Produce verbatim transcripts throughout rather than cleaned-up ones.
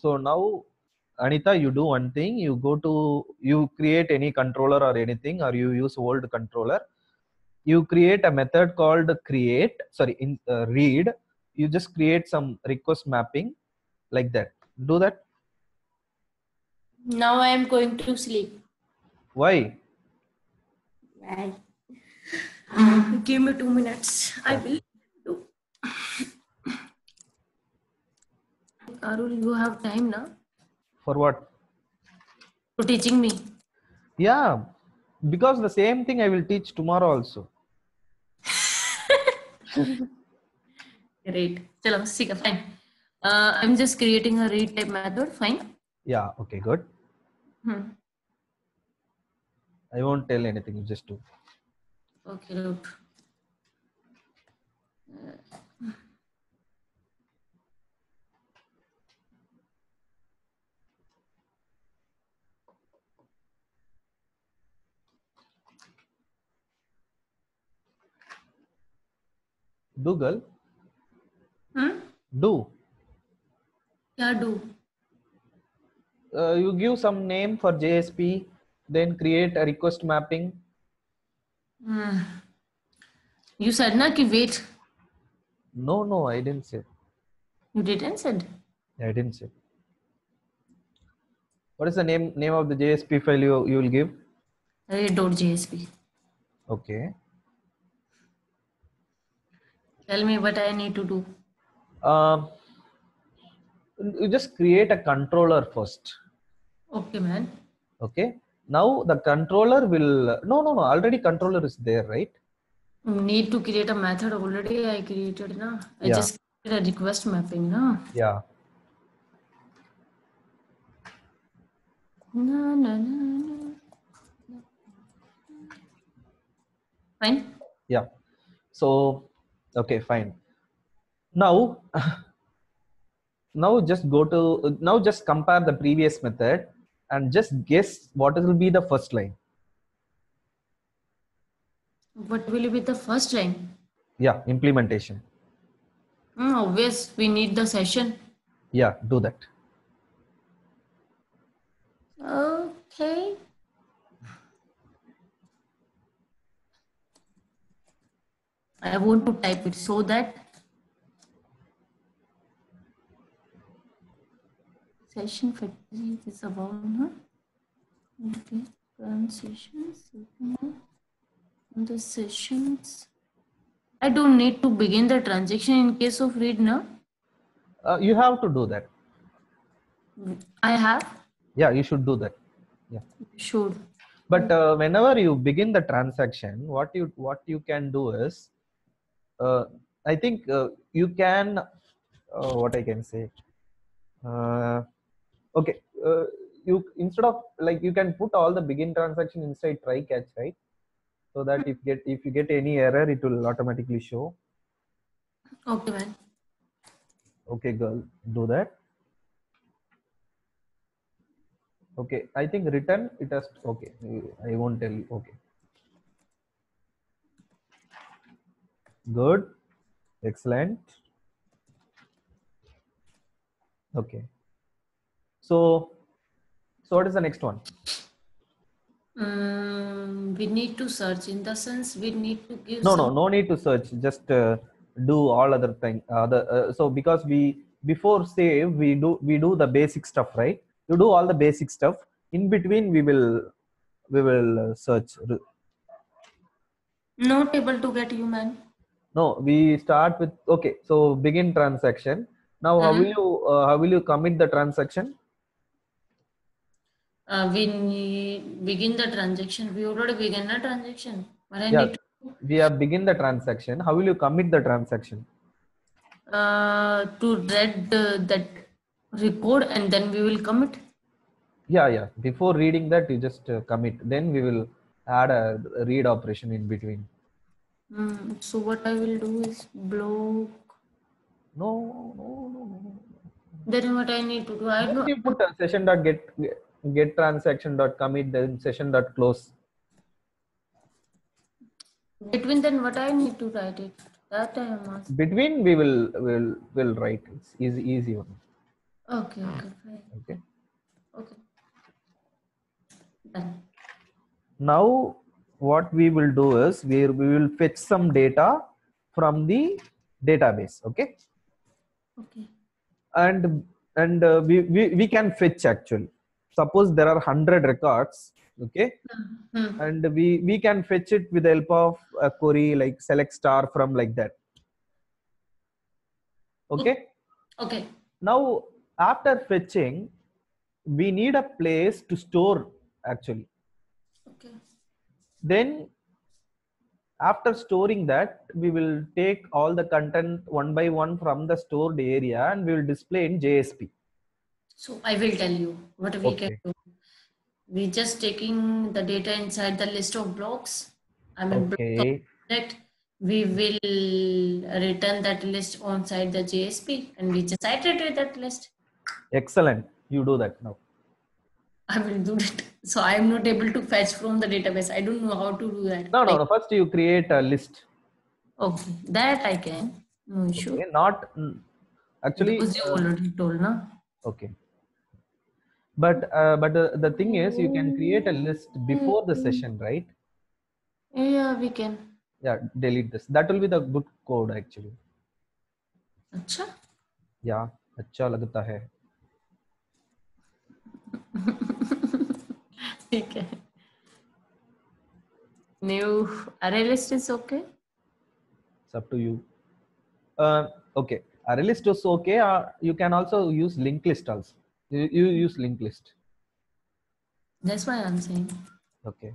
so now, Anita, you do one thing. You go to, you create any controller or anything, or you use old controller. You create a method called create, sorry, in uh, read. You just create some request mapping like that. Do that. Now I am going to sleep. Why? Why? Give me two minutes. I will do. Arul, you have time now For what? to teaching me. Yeah, because the same thing I will teach tomorrow also. Great. Chalo, see, fine. Uh, I'm just creating a read type method. Fine. Yeah. Okay. Good. Hmm. I won't tell anything. You just do. Okay. Good. Do, girl. Hmm? Do. Yeah, do. Uh, you give some name for J S P, then create a request mapping. Hmm. You said na ki wait. No, no, I didn't say. You didn't said. I didn't say. What is the name name of the J S P file you you will give? Read.jsp. Okay. Tell me what I need to do. Um, you just create a controller first. Okay, man. Okay. Now the controller will no no no already controller is there, right? Need to create a method already. I created na. I Yeah. just created a request mapping na. Yeah. Na na na na. Fine. Yeah. So okay, fine. Now now just go to now just compare the previous method and just guess what will be the first line. What will be the first line? Yeah, implementation. Mm, obvious, we need the session. Yeah, do that. Okay. I want to type it so that session factory is about huh? Okay. Run sessions. The sessions. I don't need to begin the transaction in case of read now. Uh, you have to do that. I have. Yeah, you should do that. Yeah. Should. But uh, whenever you begin the transaction, what you what you can do is, uh, I think uh, you can. Uh, what I can say. Uh, okay. Uh, you instead of like you can put all the begin transaction inside try catch, right? So that if get if you get any error, it will automatically show. Okay, man. Okay, girl, do that. Okay, I think return it has. Okay, I won't tell you. Okay, good, excellent. Okay, so so what is the next one? Um, we need to search in the sense we need to give. No, some... no, no need to search. Just uh, do all other thing. Other uh, so because we before save we do we do the basic stuff, right? You do all the basic stuff. In between we will we will uh, search. Not able to get you, man. No, we start with okay. So begin transaction. Now, how Mm-hmm. will you uh, how will you commit the transaction? Uh, we need begin the transaction. We already began the transaction. What I Yeah, need to we have begin the transaction. How will you commit the transaction? uh, to read uh, that record and then we will commit. Yeah, yeah. Before reading that, you just uh, commit. Then we will add a read operation in between. Mm, so what I will do is block. No, no, no, no. Then what I need to do? I Just know. you put a session dot get get transaction dot commit then session dot close. Between then what I need to write it. That I am asking. Between we will will will write. It's easy easy one. Okay, okay, fine. Okay. Okay. Done. Now what we will do is we, we will fetch some data from the database. Okay. Okay. And and uh, we, we we can fetch actually. Suppose there are one hundred records. Okay. Hmm. And we we can fetch it with the help of a query like select star from like that. Okay. Okay. Now after fetching, we need a place to store actually. Okay. Then after storing that, we will take all the content one by one from the stored area and we will display in J S P. So I will tell you what we can Okay. do. We just taking the data inside the list of blocks. I mean, block Okay. object. We will return that list on side the J S P, and we just iterate that list. Excellent. You do that now. I will do it. So I am not able to fetch from the database. I don't know how to do that. No, no, Like, no. First you create a list. okay, that I can. No issue. Okay. Not mm, actually. Because you Uh, already told, na? okay. But uh, but uh, the thing is, you can create a list before the session, right? Yeah, we can. Yeah. Delete this. That will be the good code actually. Acha? Yeah. अच्छा लगता है. ठीक है. New array list is okay. It's up to you. Uh, okay. Array list is okay. Uh, you can also use linked list also. You, you use linked list. That's why I'm saying. Okay.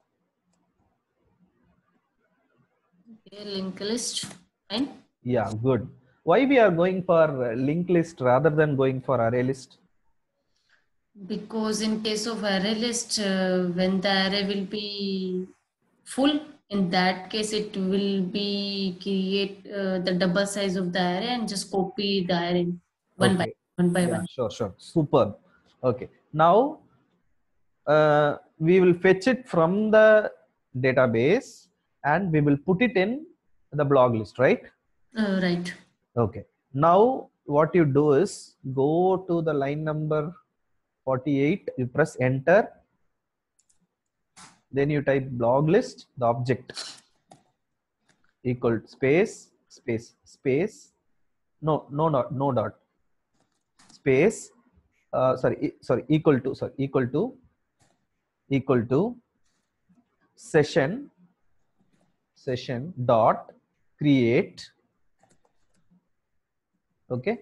Okay, link list. Fine. Yeah, good. Why we are going for uh, linked list rather than going for array list? Because in case of array list, uh, when the array will be full, in that case it will be create uh, the double size of the array and just copy the array one by Okay. one by Yeah, one. sure, sure. Superb. Okay. Now uh, we will fetch it from the database and we will put it in the blog list, right? Uh, right. Okay. Now what you do is go to the line number forty-eight, you press enter, then you type blog list, the object equal space, space, space, no, no, not, no dot, space, uh, sorry, e sorry, equal to, sorry, equal to, equal to session, session dot create, okay,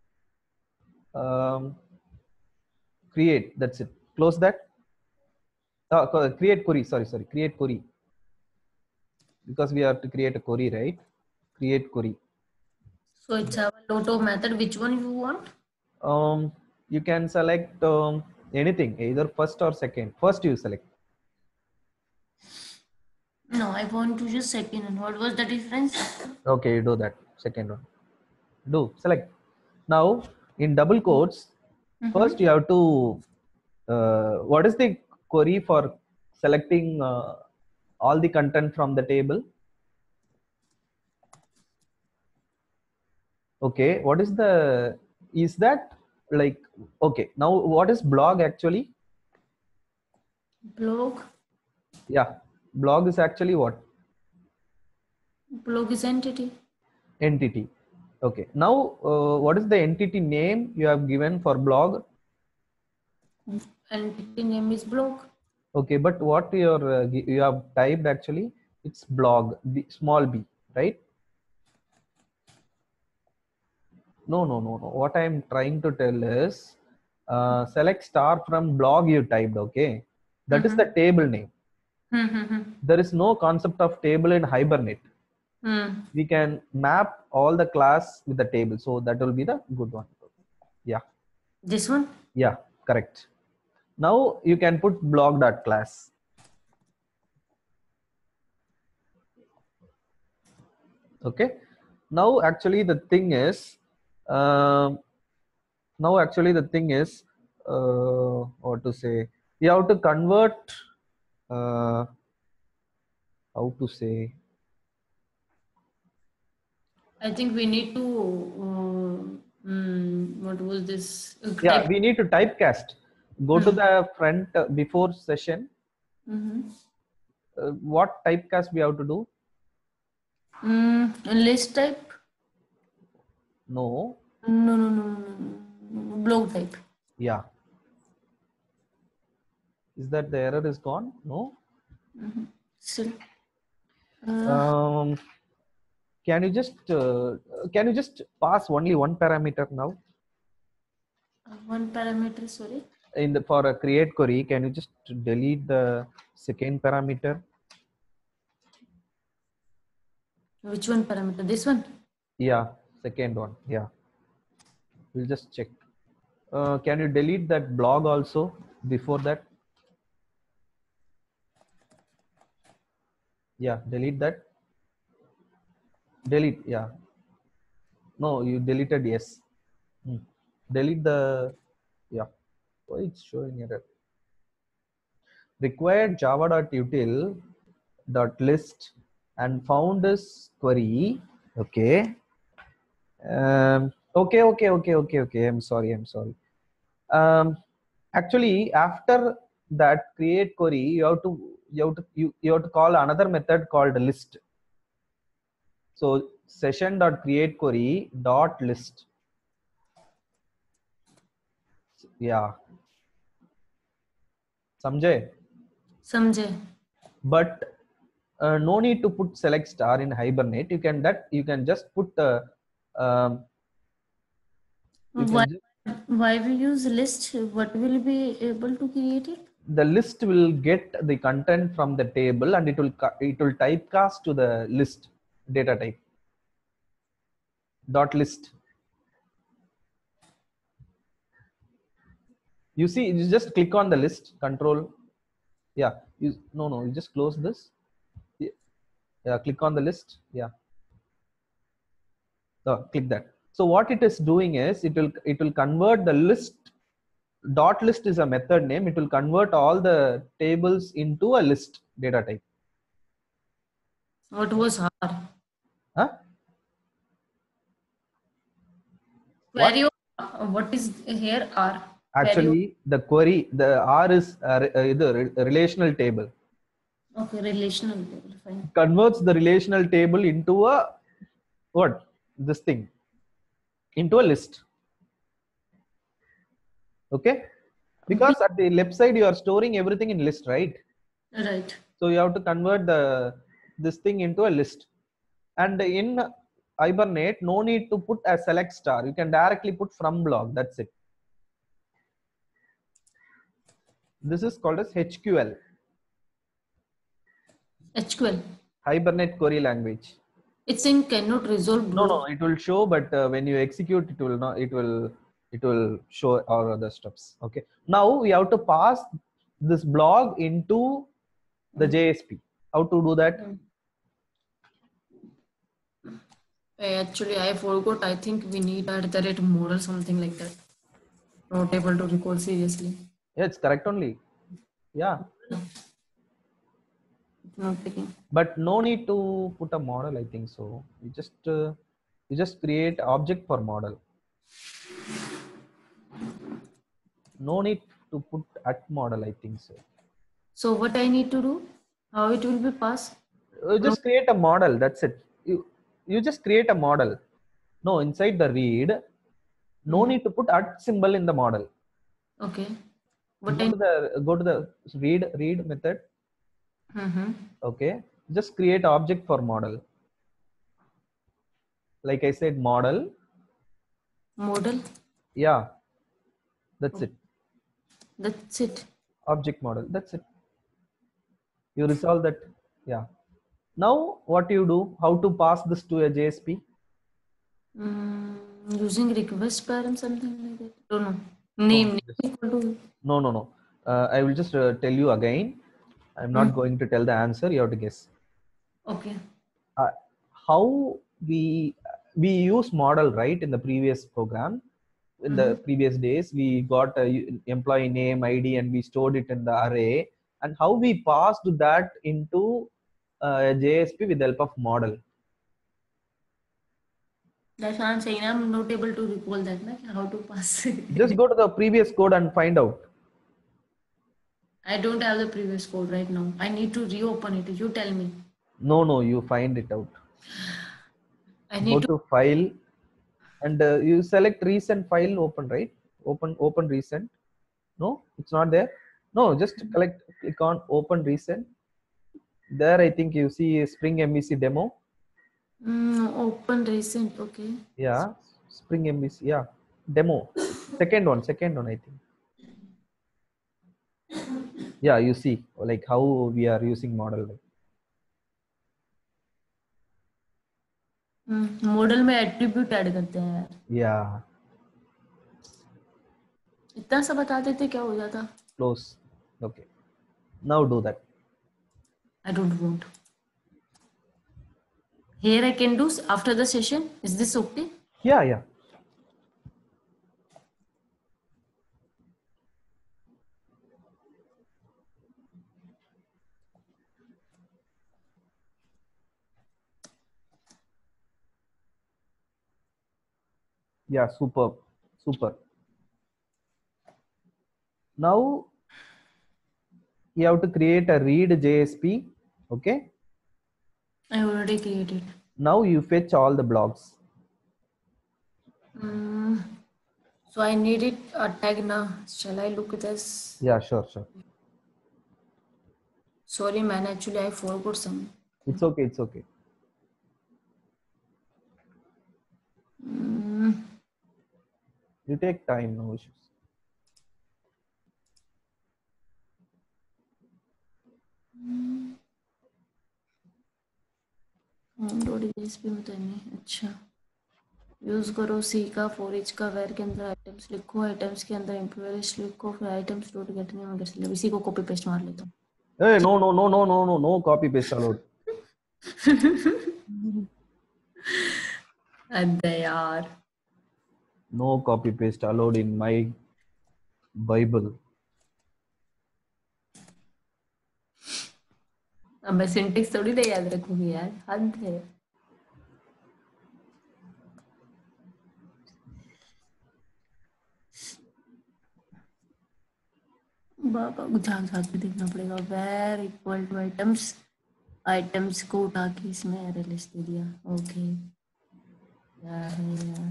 um, create, that's it, close that, uh, create query, sorry, sorry, create query, because we have to create a query, right? Create query. So it's our Lotto method. Which one you want? Um, you can select um, anything, either first or second. First you select. No, I want to just second one. What was the difference? Okay, you do that. Second one. Do select. Now in double quotes, first Mm-hmm. you have to. Uh, what is the query for selecting uh, all the content from the table? Okay, what is the? Is that like okay? Now what is blog actually? Blog. Yeah, blog is actually what? Blog is entity. Entity. Okay. Now, uh, what is the entity name you have given for blog? Entity name is blog. Okay, but what your uh, gi- you have typed actually? It's blog, b, small b, right? No, no, no, no. What I am trying to tell is, uh, select star from blog you typed. Okay, that is Mm-hmm. the table name. Mm-hmm. There is no concept of table in Hibernate. Mm. We can map all the class with the table, so that will be the good one. Yeah, This one? yeah, correct. Now you can put blog dot class. Okay. Now actually the thing is, uh, now actually the thing is, uh, what to say? You have to convert. Uh, how to say? I think we need to uh, Mm, what was this? Uh, Yeah, type- we need to typecast. Go to Hmm. the front uh, before session. Mhm. Uh, what typecast we have to do? Mm, list type? No. No, no, no, no, no, no, no. Blog type. Yeah. Is that the error is gone? No. Mhm. Still. Uh, Um, can you just uh, can you just pass only one parameter now one parameter, sorry. in the for a create query? Can you just delete the second parameter? Which one parameter? This one? Yeah, second one. Yeah, we'll just check. Uh, can you delete that blog also before that? Yeah, delete that. Delete. Yeah. No, you deleted. Yes. Hmm. Delete the. Yeah. Why it's showing error? Required java.util dot list and found this query. Okay. Um, okay. Okay. Okay. Okay. Okay. I'm sorry. I'm sorry. Um, actually, after that create query, you have to you have to you, you have to call another method called list. So session dot create query dot list. Yeah. Samjay. Samjay. But uh, no need to put select star in Hibernate. You can that you can just put uh, um, you Why, can just, why we use list? What will be able to create it? the list will get the content from the table and it will it will typecast to the list data type dot list. You see, you just click on the list control. Yeah, you no no you just close this. Yeah, click on the list. Yeah, so click that. So what it is doing is it will it will convert the list. Dot list is a method name. It will convert all the tables into a list data type. What was R? Huh? Query What? of, what is here R? Query of, Actually, the query, the R is uh, uh, the relational table. okay, relational table, fine. Converts the relational table into a what? This thing into a list. Okay? Because at the left side you are storing everything in list, right? Right. So you have to convert the this thing into a list. And in Hibernate, no need to put a select star. You can directly put from blog. That's it. This is called as H Q L. H Q L. Hibernate query language. It's in cannot resolve No, no, blog. it will show, but uh, when you execute, it will not. It will it will show all other stuffs. Okay. Now we have to pass this blog into the Mm. J S P. How to do that? Mm. Actually, I forgot. I think we need at the rate model, something like that. Not able to recall seriously. Yeah, it's correct only. Yeah. It's not taking. But no need to put a model. I think so. You just uh, you just create object for model. No need to put at model. I think so. So what I need to do? How it will be passed? Uh, just create a model. That's it. You you just create a model. No, inside the read, no Mm. need to put at symbol in the model. Okay. What Go I. to the go to the read read method. Mm-hmm. Okay, just create object for model. Like I said, model. Model. Yeah, that's Oh, it. that's it. Object model. That's it. You resolve that. Yeah. Now what you do? How to pass this to a J S P? Mm, using request parent, something like that. Don't know. No, Name. just, Name equal to. no, no, no. Uh, I will just uh, tell you again. I'm not Mm. going to tell the answer. You have to guess. Okay. Uh, how we we use model, right? In the previous program, in the Mm-hmm. previous days, we got a employee name, I D, and we stored it in the array. And how we passed that into uh, a J S P with the help of model. That's why I'm saying I'm not able to recall that, na, how to pass. Just go to the previous code and find out. I don't have the previous code right now. I need to reopen it. You tell me. No, no, you find it out. I Go need to. to file and uh, you select recent file, open, right? Open, open recent. No, it's not there. No, just collect, click on open recent. There, I think you see Spring M V C demo. Mm, open recent. Okay. Yeah, Spring M V C. Yeah, demo. Second one, second one, I think. Yeah, you see like how we are using model. Model में attribute add करते हैं यार. Yeah. इतना सा बता देते क्या हो जाता. Close. Okay. Now do that. I don't want. Here I can do after the session. Is this okay? Yeah, yeah. Yeah, super, super. Now you have to create a read J S P. Okay. I already created. Now you fetch all the blocks. Mm, so I need it a tag now. Shall I look at this? Yeah, sure, sure. Sorry, man. Actually, I forgot some. It's okay, it's okay. Mm, You take time, no issues. Dot JSP में तो नहीं. अच्छा. Use करो सी का for each का where के अंदर items लिखो. आइटम्स के अंदर एम्प्लॉय लिस्ट लिखो. फिर items dot get name get select. इसी को कॉपी पेस्ट मार लेता हूँ. Hey, no, no, no, no, no, no, no copy paste allowed. अरे यार. No copy paste allowed in my Bible. अब मैं सिंटेक्स थोड़ी ना याद रखूंगी यार. हद है. बाबा झाक झाक के देखना पड़ेगा. Where equal to items. Items को उठा के इसमें एरे लिस्ट दे दिया. ओके. क्या है यार.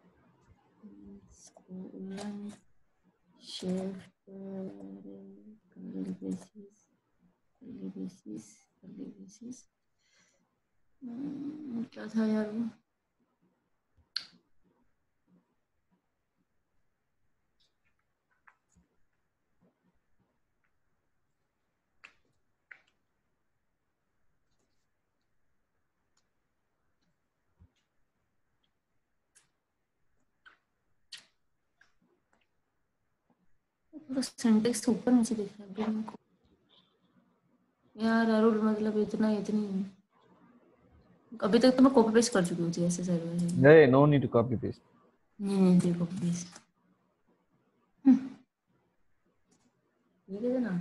Shift curly braces curly braces curly braces. क्या था यार वो. सिंटेक्स ऊपर नीचे दिख रहा है मेरे को यार. अरुण मतलब इतना इतनी. अभी तक तो मैं कॉपी पेस्ट कर चुकी हूँ ऐसे सर्वर से. Hey, no need to copy paste. नहीं नहीं देखो प्लीज. ये कैसे ना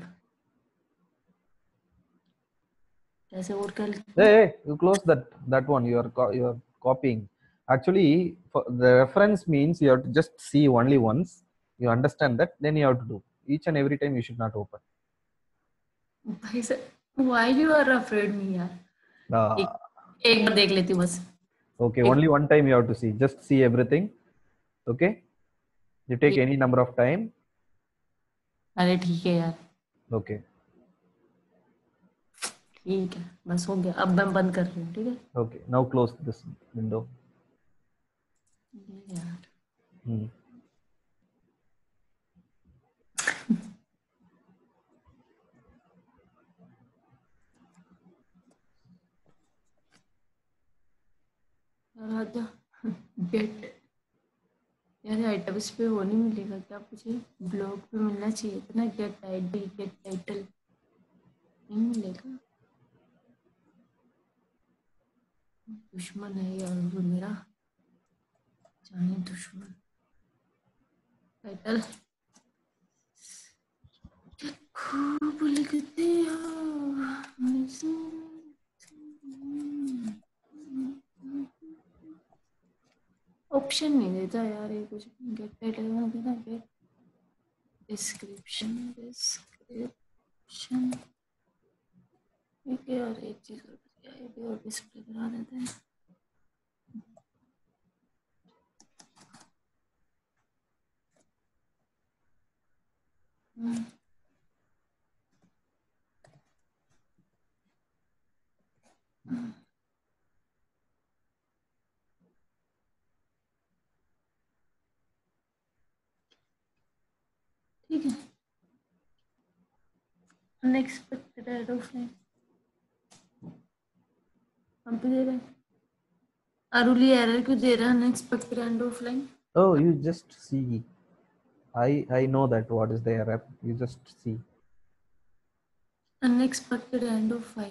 ऐसे और कर. Hey, hey, you close that that one. You are co- you are copying. Actually, for the reference means you have to just see only once. You understand that, then you have to do. Each and every time you should not open. भाई sir. why you are afraid me यार. Uh, एक, एक बार देख लेती हूँ बस. okay, only one time you have to see. Just see everything. Okay. You take any number of time. अरे ठीक है यार. Okay. ठीक है बस हो गया. अब मैं बंद कर रही हूँ. ठीक है. Okay. Now close this window. यार. Hmm. राजा गेट. यार आइटम्स पे वो नहीं मिलेगा क्या. मुझे ब्लॉग पे मिलना चाहिए था ना. गेट आईडी गेट टाइटल नहीं मिलेगा. दुश्मन है यार वो मेरा. जाने दुश्मन. टाइटल खूब लिखते हो. ऑप्शन नहीं देता यार ये कुछ। गेट टाइटल में देना गेट डिस्क्रिप्शन डिस्क्रिप्शन ठीक है। और एक चीज और क्या है भी और डिस्प्ले करा देते हैं। हम्म, हम्म, ठीक है। अनएक्सपेक्टेड एड ऑफ लाइन हम पे दे रहे हैं। अरुली एरर क्यों दे रहा है unexpected end of line? Oh, you just see. I I know that what is the error. You just see. Unexpected end of file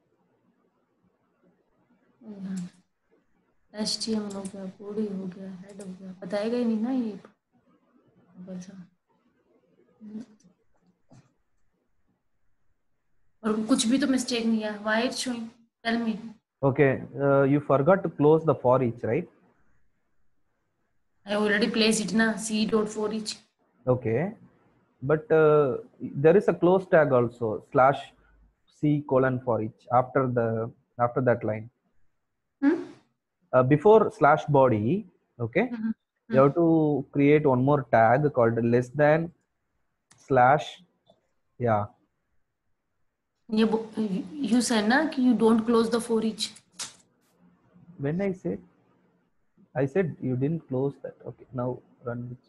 H T M L हो गया, बॉडी हो गया, हेड हो गया, बताएगा ही नहीं ना ये बस। और कुछ भी तो मिस्टेक नहीं है। Why it's showing tell me. Okay, uh, you forgot to close the for each, right? I already placed it na c dot for each. Okay, but uh, there is a close tag also slash c colon for each after the after that line. Hmm? Uh, before slash body, okay, Mhm. you have to create one more tag called less than slash. Yeah, ये you said ना कि you don't close the for each. when I said I said you didn't close that. Okay, now run it.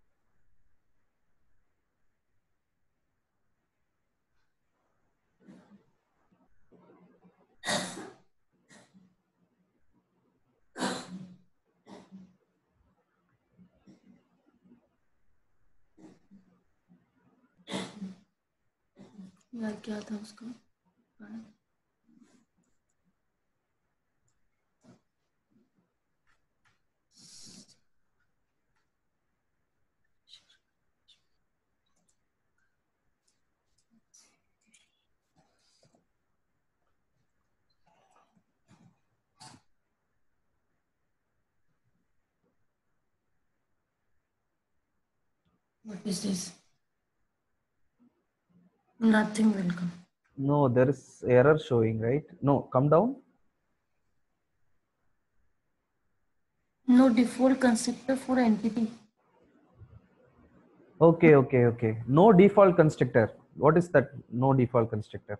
यार क्या था उसका? What is this? Nothing will come. No, there is error showing, right? No, come down. No default constructor for entity. Okay, okay, okay. No default constructor. What is that? No default constructor.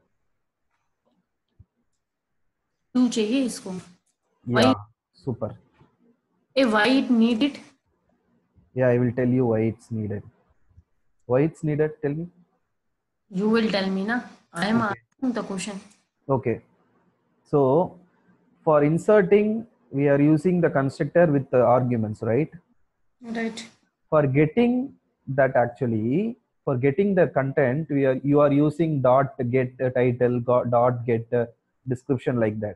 क्यों चाहिए इसको? Why? Yeah, super. A why it need it? Yeah, I will tell you why it's needed. Why it's needed? Tell me. You will tell me na. I am Okay. asking the question. Okay. So for inserting, we are using the constructor with the arguments, right? Right. For getting that, actually, for getting the content, we are you are using dot get a title, go- dot get a description, like that,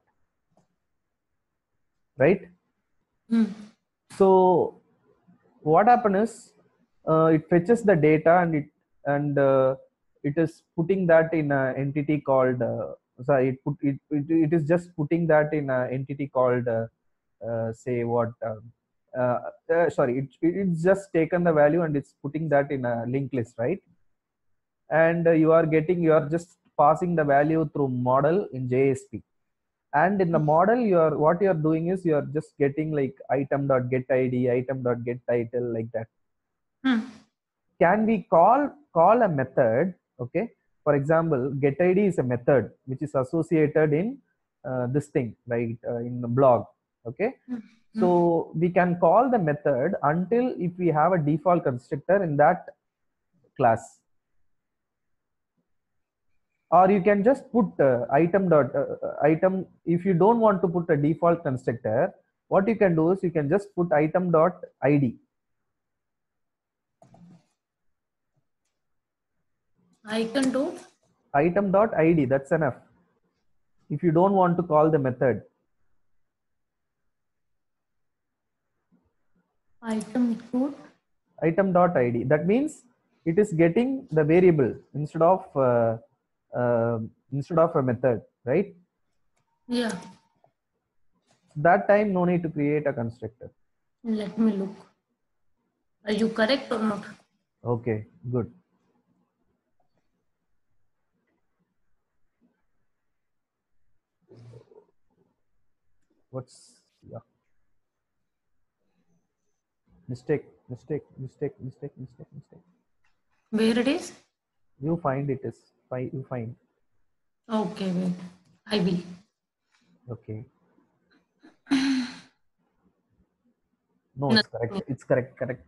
right? Hmm. So what happens is, uh, it fetches the data and it and uh, it is putting that in an entity called uh, sorry it, put, it, it, it is just putting that in an entity called uh, uh, say what uh, uh, uh, sorry it, it's just taken the value and it's putting that in a linked list, right? And uh, you are getting you are just passing the value through model in J S P. And in the model, you are what you are doing is you are just getting like item dot get I D, item dot get title, like that. Hmm. Can we call call a method? Okay, for example, get I D is a method which is associated in uh, this thing, right? Uh, in the blog. Okay, Hmm. so we can call the method until if we have a default constructor in that class, or you can just put uh, item dot uh, uh, item. If you don't want to put a default constructor, what you can do is you can just put item dot id. Icon dot Item dot id, that's enough. If you don't want to call the method, item dot item dot id, that means it is getting the variable instead of uh, uh, instead of a method, right? yeah. That time no need to create a constructor. Let me look. Are you correct or not? Okay, good. What's yeah? Mistake, mistake, mistake, mistake, mistake, mistake. Where it is? You find it is fine. You find. Okay, wait. I will. Okay. No, it's correct. Nothing. It's correct. Correct.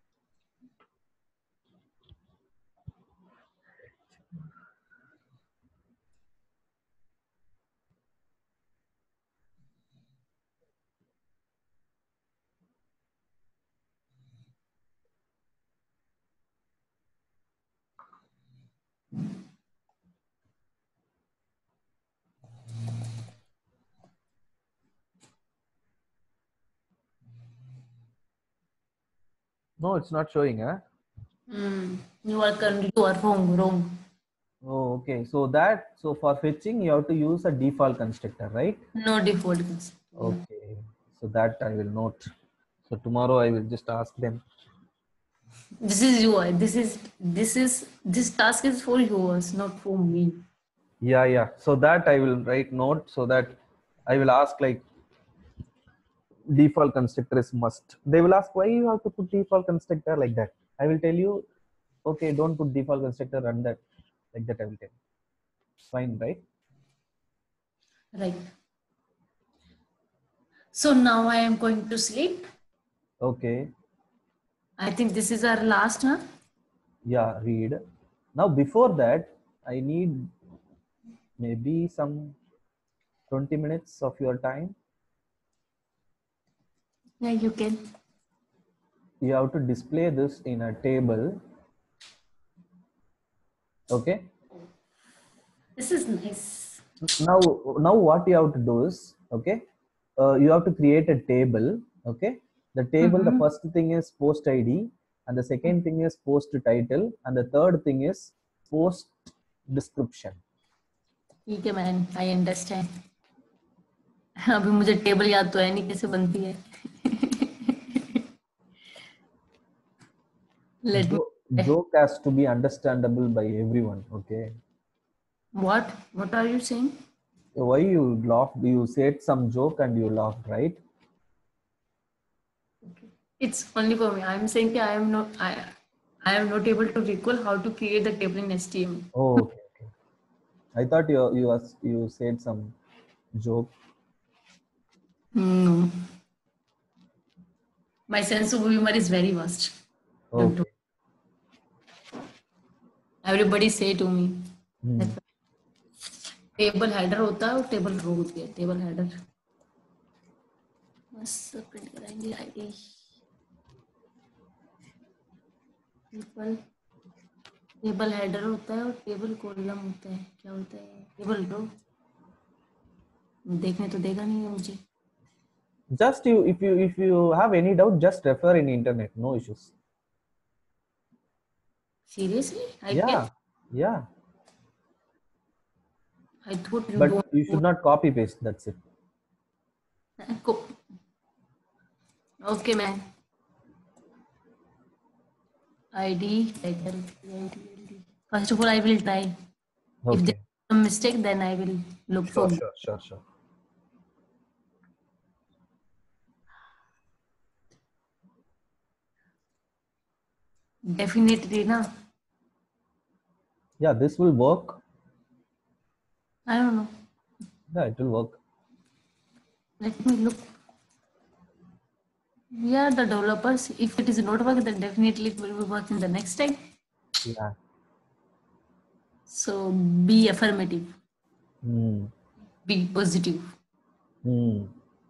No, it's not showing, huh? Mm, you are currently you are wrong, wrong. Oh, okay. So that so for fetching you have to use a default constructor, right? No default concept. Yeah. Okay. So that I will note. So tomorrow I will just ask them. This is U I. This is this is this task is for yours, not for me. Yeah, yeah. So that I will write note so that I will ask like default constructor is must. They will ask why you have to put default constructor like that. I will tell you, okay, don't put default constructor, run that like that. I will tell. Fine, right? Right. So now I am going to sleep. Okay. I think this is our last, huh? Yeah, read. Now before that, I need maybe some twenty minutes of your time. Yeah, you can. You have to display this in a table. Okay. This is nice. Now, now what you have to do is, okay, uh, you have to create a table. Okay. The table, the Mm-hmm. first thing is post I D, and the second thing is post title, and the third thing is post description. ठीक है man, I understand. अभी मुझे table याद तो है नहीं कैसे बनती है. Let me. Jo- joke has to be understandable by everyone. Okay. What? What are you saying? Why you laughed? You said some joke and you laughed, right? It's only for me. I'm saying that I am not. I. I am not able to recall how to create the table in H T M L. Oh, okay, okay. I thought you you was, you said some joke. No. My sense of humor is very vast. You Okay. do. Everybody say to me. Hmm. Table header होता है और table row होती है. Table header बस print कराएंगे ID. Table table header होता है और टेबल कॉलम होता है. क्या होता है? Table row. देखने तो देगा नहीं है मुझे. Just you, if you if you have any doubt, just refer in internet. No issues. Seriously? I Yeah, can. yeah. I thought you But don't. you should not copy paste. That's it. Co- Okay, man. I D title. I D, I D. First of all, I will try. If Okay. there's a mistake, then I will look for. Sure, sure, sure, sure. Definitely, na. Yeah, this will work. I don't know. Yeah, it will work. Let me look. Yeah, the developers. If it is not working, then definitely it will be working the next time. Yeah. So be affirmative. Hmm. Be positive. Hmm.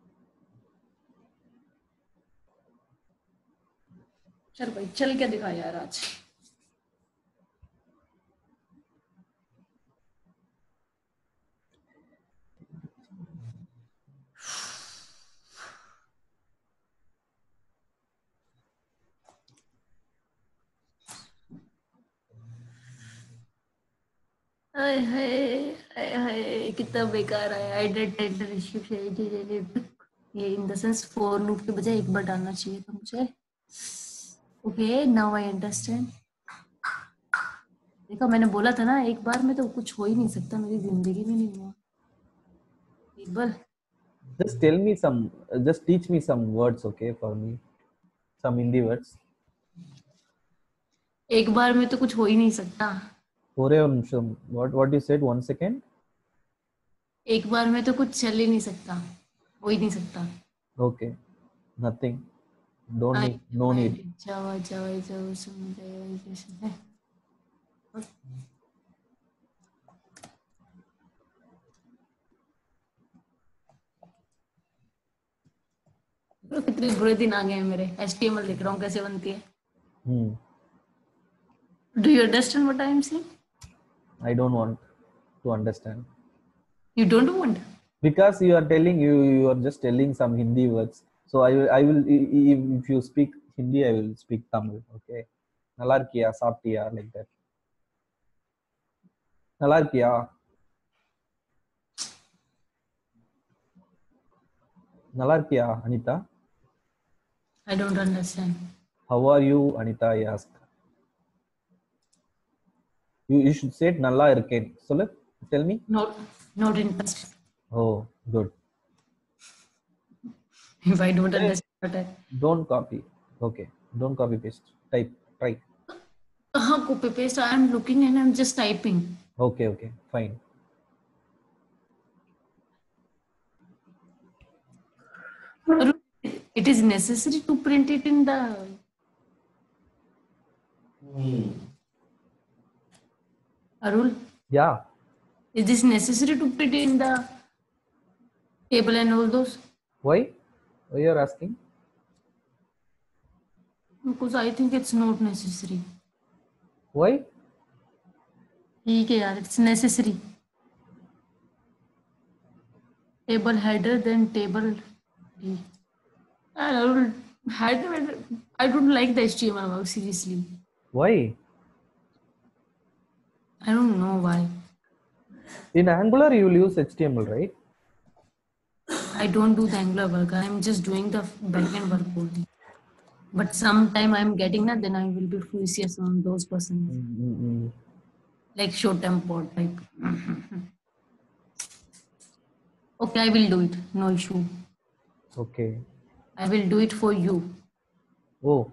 चल भाई चल क्या दिखा यार आज. हाय हाय हाय हाय कितना बेकार है. I did tender issue. ये in the sense for loop के बजाय एक बार डालना चाहिए था मुझे. Okay, now I understand. देखो मैंने बोला था ना, एक बार में तो कुछ हो ही नहीं सकता, मेरी जिंदगी में नहीं हुआ. Table. Just tell me some, uh, just teach me some words, okay, for me. Some Hindi words. एक बार में तो कुछ हो ही नहीं सकता. Ore Amsham. What what you said? One second. एक बार में तो कुछ चल ही नहीं सकता, हो ही नहीं सकता. Okay. Nothing. Don't I need. No need. जावा जावा जावा सुन जावा. कितने बुरे दिन आ गए हैं मेरे. H T M L लिख रहा हूँ, कैसे बनती है. Hmm. Do you understand what I am saying? I don't want to understand. You don't want? Because you are telling you you are just telling some Hindi words. So I will I will i- i- if you speak Hindi, I will speak Tamil. Okay. Nalarkiya, Saptiya, like that. Nalarkiya. Nalarkiya, Anita. I don't understand. How are you, Anita? I asked. You, you should say it Nalla Irken. So let tell me. Not, not interested. Oh, good. If I don't Hey, understand what I. don't copy. Okay. Don't copy paste. Type. Try. कहाँ copy paste? I am looking and I am just typing. Okay, okay. Fine. Arul, it is necessary to print it in the. Arul, Yeah. is this necessary to print in the table and all those? Why? Why you are asking? Because I think it's not necessary. Why? ठीक है यार, it's necessary. Table header, then table. D. And Arul, header. I don't like the H T M L work, seriously. Why? I don't know why. In Angular, you will use H T M L, right? I don't do the Angular work. I'm just doing the backend work only. But sometime I'm getting that, then I will be furious on those persons. Mm-mm. Like short term pod type. Okay, I will do it. No issue. Okay. I will do it for you. Oh.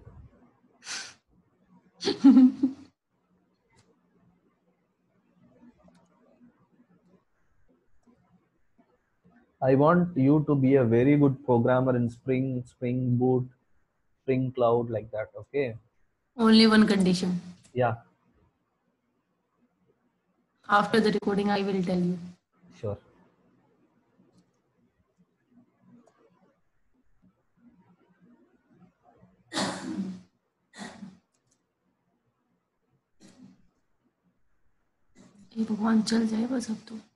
I want you to be a very good programmer in Spring, Spring Boot, Spring Cloud, like that. Okay. Only one condition. Yeah. After the recording, I will tell you. Sure. ये भगवान चल जाए बस अब तो.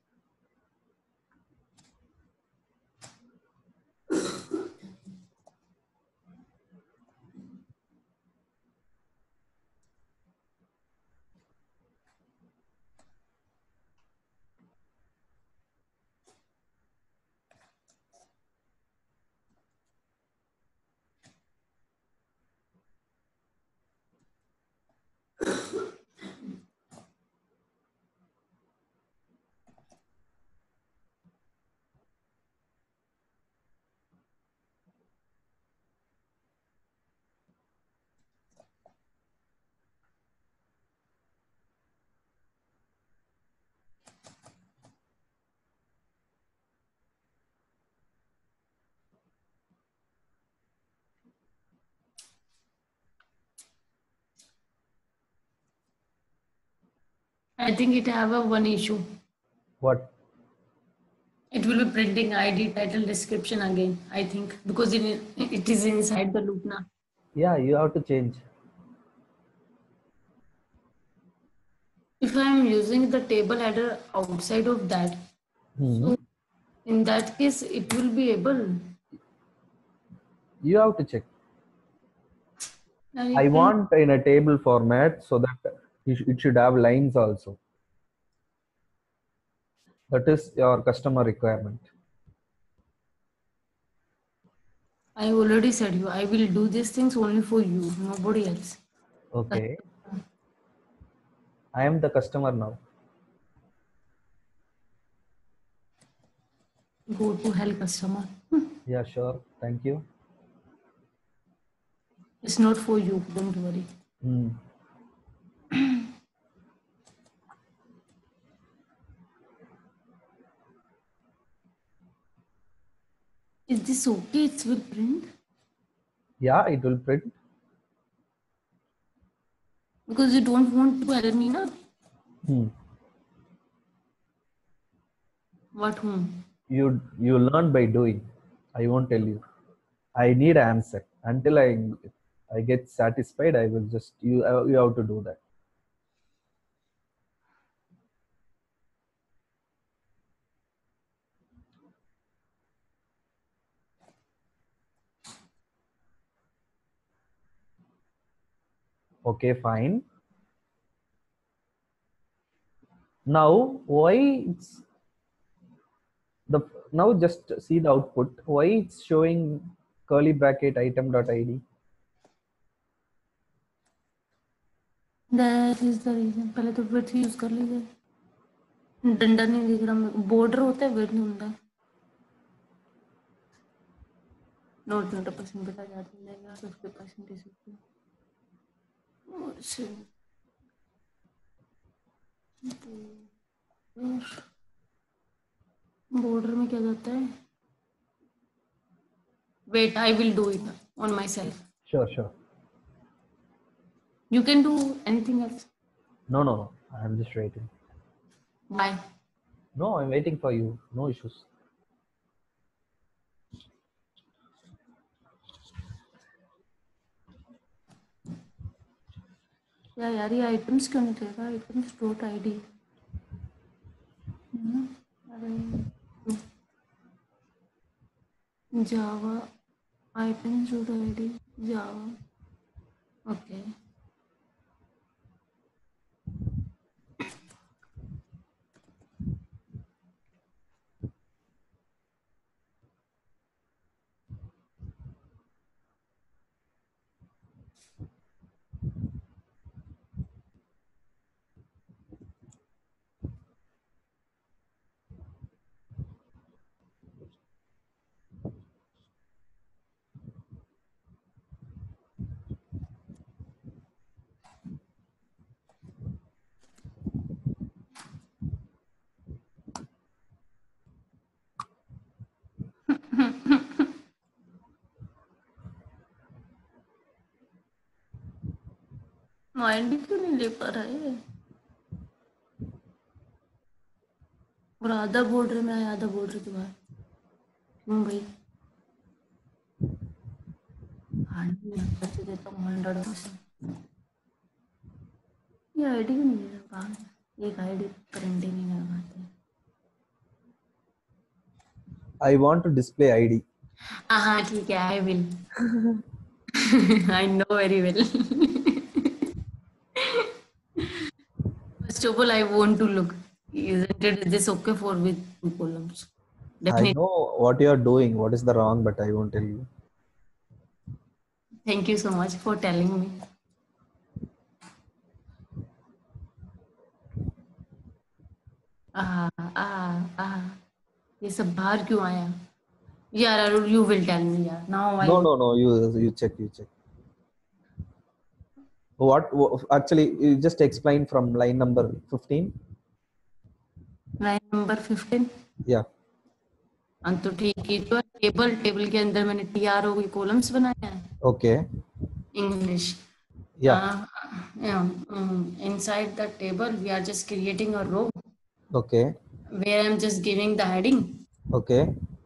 I think it have a one issue. What? It will be printing I D, title, description again. I think because it, it is inside the loop now. Yeah, you have to change. If I am using the table header outside of that, Hmm. so in that case, it will be able. You have to check. And I it will- want in a table format so that it sh- it should have lines also. That is your customer requirement. I already said you, I will do these things only for you, nobody else. Okay. I am the customer now. Go to hell, customer. Yeah, sure. Thank you. It's not for you, don't worry. Hmm. Is this okay? It will print? Yeah, it will print. Because you don't want to help me, na? Hmm. What whom? You you learn by doing. I won't tell you. I need an answer. Until I I get satisfied, I will just you uh, you have to do that. Okay, fine. Now why it's the now just see the output. Why it's showing curly bracket item dot id? That is the reason. पहले तो width use कर लीजिए. डंडा नहीं दिख रहा मेरे को. Border होता है, width नहीं होता है. No, twenty percent बता जाते हैं यार. fifty percent is okay. और से border में क्या जाता है? Wait, I will do it on myself. Sure, sure. You can do anything else. No, no, no. I'm just waiting. Why? No, I'm waiting for you. No issues. या यार ये items क्यों नहीं दे रहा? Items dot I D. अरे Java items dot I D Java. Okay. Mind भी क्यों नहीं ले पा रहा है? और आधा बॉर्डर में आया, आधा बॉर्डर के बाहर. क्यों भाई? करते देता हूँ हंड्रेड परसेंट. ये आईडी भी नहीं दे रहा. कहाँ एक आईडी प्रिंटिंग नहीं कर पाते. I want to display I D. हाँ ठीक है, I will. I know very well. First of all, I want to look. Isn't it this okay for with two columns? I Definitely. know what you are doing, what is the wrong, but I won't tell you. Thank you so much for telling me. Ah, ah, ah. ये सब बाहर क्यों आया? यार Arun, you will tell me यार. Now I. No, no, no. You you check, you check. What, what actually? You just explain from line number fifteen. Line number fifteen. Yeah. हाँ तो ठीक है. तो टेबल टेबल के अंदर मैंने टी आर ओ के कॉलम्स बनाए हैं. Okay. English. Yeah. Uh, yeah. Um, inside the table, we are just creating a row. Okay. Where I'm just giving the heading. Okay.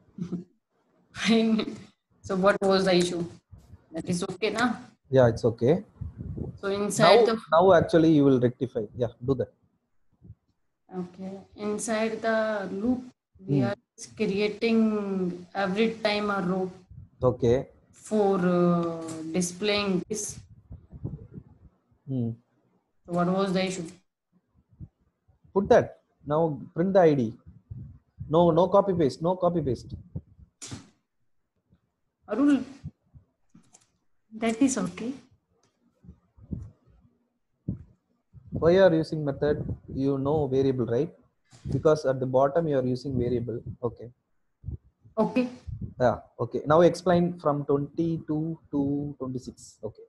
So what was the issue? That is okay, na? Yeah, it's okay. So inside now, the now actually you will rectify. Yeah, do that. okay, inside the loop, we Hmm. are creating every time a row. Okay. For uh, displaying this. Hmm. So what was the issue? Put that. Now print the I D. No, no copy paste. No copy paste. Arul, That is okay. Why you are using method? You know variable, right? Because at the bottom you are using variable. Okay. Okay. Yeah. Okay. Now explain from twenty-two to twenty-six. Okay.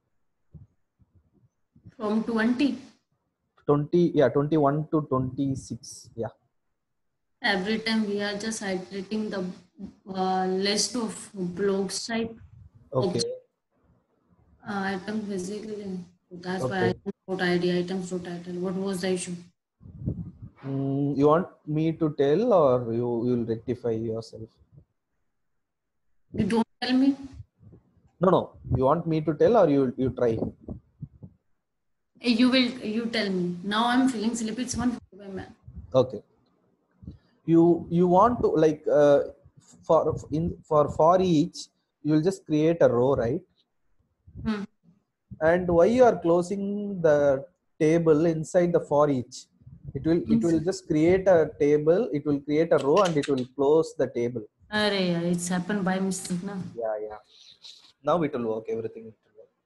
From twenty. twenty. Yeah. twenty-one to twenty-six. Yeah. Every time we are just iterating the uh, list of blocks type Okay. uh, items basically. That's why I Okay. wrote I D items to title. What was the issue? Mm, you want me to tell or you will rectify yourself? You don't tell me. No, no. You want me to tell or you you try? Eh, You will. You tell me. Now I'm feeling sleepy. It's one forty-five, man. Okay. You you want to like uh, for in for for each you will just create a row, right? Hmm. And why you are closing the table inside the for each? It will it will just create a table. It will create a row and it will close the table. Arey, yaar, it's happened by mistake, na. Yeah, yeah. Now it will work. Everything it will work.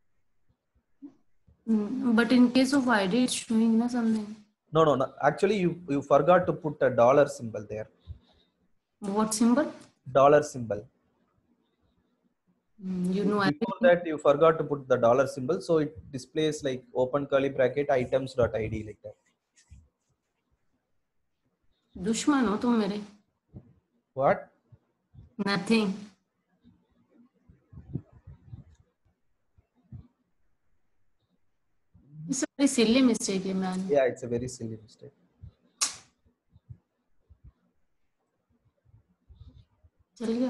Hmm. But in case of I D, it's showing na something. No, no, no. Actually, you you forgot to put a dollar symbol there. What symbol? Dollar symbol. Hmm. You know Before everything. that, you forgot to put the dollar symbol, so it displays like open curly bracket items.id like that. दुश्मन हो तुम मेरे. What? Nothing. It's a very silly mistake, eh, man. Yeah, it's a very silly mistake. चल गया.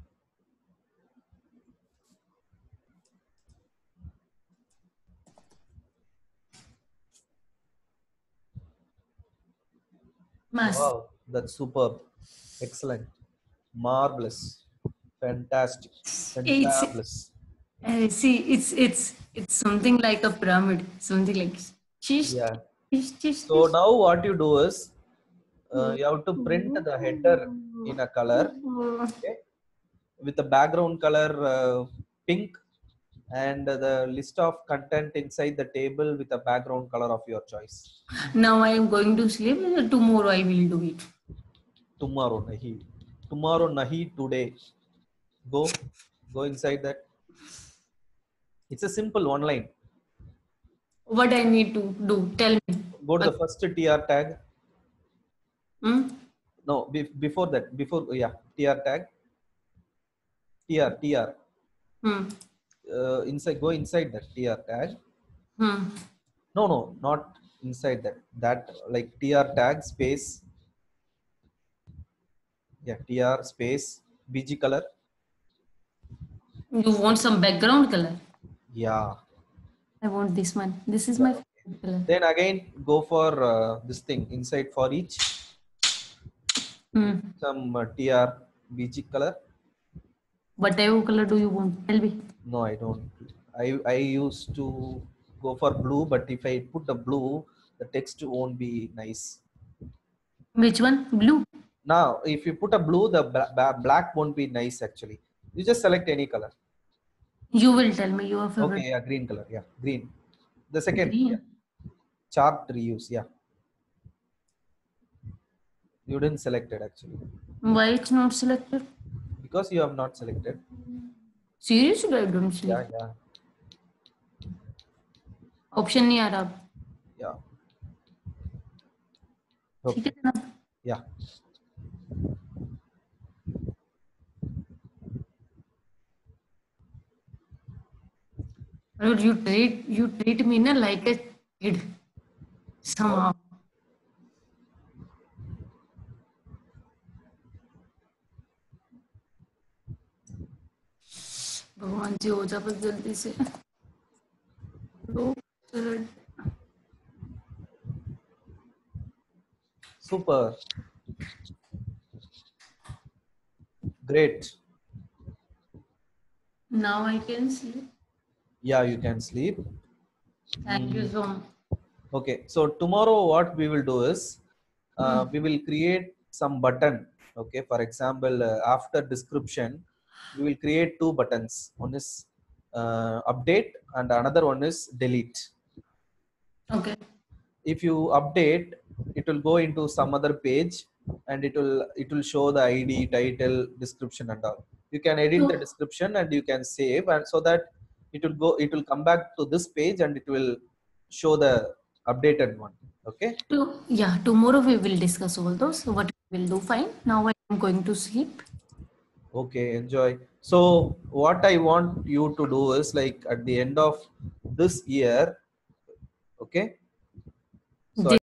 Mass. Wow, that's superb. Excellent. Marvelous. Fantastic. It's Fantabulous. uh, see, it's it's it's something like a pyramid, something like. Chish, Yeah. chish, chish, So chish. now what you do is uh, you have to print the header in a color, okay, with the background color uh, pink and the list of content inside the table with a background color of your choice. Now I am going to sleep. Tomorrow I will do it. Tomorrow nahi. Tomorrow nahi, today. Go. Go inside that. It's a simple one line. What I need to do? Tell me. Go to the first T R tag. Hmm? No, be, before that. Before, yeah, T R tag. T R, T R. Hmm. Uh, inside, go inside that T R tag. Hmm. No, no, not inside that. That like T R tag space. Yeah, T R space B G color. You want some background color? Yeah. I want this one. This is Yeah, my okay. favorite color. Then again go for uh, this thing inside for each. Hmm. Some uh, T R B G color. Whatever color do you want? Tell me. No, I don't. I I used to go for blue, but if I put the blue, the text won't be nice. Which one? Blue. Now, if you put a blue, the bla- bla- black won't be nice actually. You just select any color. You will tell me your favorite. Okay, yeah, green color. Yeah, green. The second, Green. yeah. Chart reuse. Yeah. You didn't select it actually Why it's not selected? because you have not selected. Seriously, I don't see. Yeah, yeah, option नहीं आ रहा अब. yeah. ठीक Okay. है ना? Yeah. But you treat you treat me na like a kid somehow. भगवान जी हो जा बस जल्दी से. Super. Great. Now I can sleep. Yeah, you can sleep. Thank you so much. Okay, so tomorrow what we will do is uh, Hmm. we will create some button. Okay, for example, uh, after description, we will create two buttons. One is uh, update and another one is delete. Okay. If you update, it will go into some other page and it will it will show the I D, title, description and all. You can edit So, the description and you can save, and so that it will go it will come back to this page and it will show the updated one. Okay. to, yeah, tomorrow we will discuss all those. So what we will do, fine. Now I am going to sleep. Okay, enjoy. So what I want you to do is, like, at the end of this year, okay,